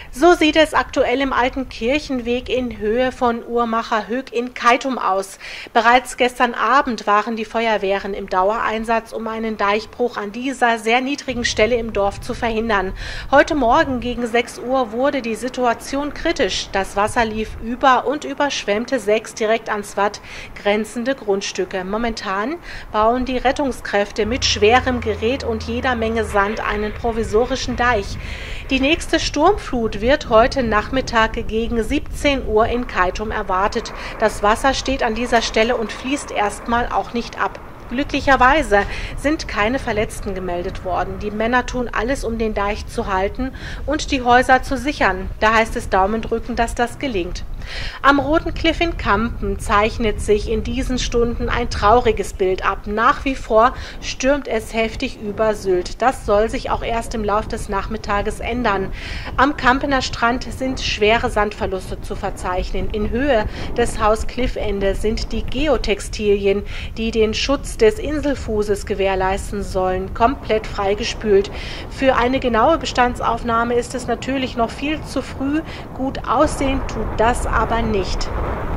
So sieht es aktuell im Alten Kirchenweg in Höhe von Uhrmacher-Höck in Keitum aus. Bereits gestern Abend waren die Feuerwehren im Dauereinsatz, um einen Deichbruch an dieser sehr niedrigen Stelle im Dorf zu verhindern. Heute Morgen gegen 6 Uhr wurde die Situation kritisch. Das Wasser lief über und überschwemmte 6 direkt ans Watt grenzende Grundstücke. Momentan bauen die Rettungskräfte mit schwerem Gerät und jeder Menge Sand einen provisorischen Deich. Die nächste Sturmflut wird heute Nachmittag gegen 17 Uhr in Keitum erwartet. Das Wasser steht an dieser Stelle und fließt erstmal auch nicht ab. Glücklicherweise sind keine Verletzten gemeldet worden. Die Männer tun alles, um den Deich zu halten und die Häuser zu sichern. Da heißt es Daumen drücken, dass das gelingt. Am Roten Kliff in Kampen zeichnet sich in diesen Stunden ein trauriges Bild ab. Nach wie vor stürmt es heftig über Sylt. Das soll sich auch erst im Lauf des Nachmittages ändern. Am Kampener Strand sind schwere Sandverluste zu verzeichnen. In Höhe des Haus Kliffende sind die Geotextilien, die den Schutz des Inselfußes gewährleisten sollen, komplett freigespült. Für eine genaue Bestandsaufnahme ist es natürlich noch viel zu früh. Gut aussehen tut das aber nicht.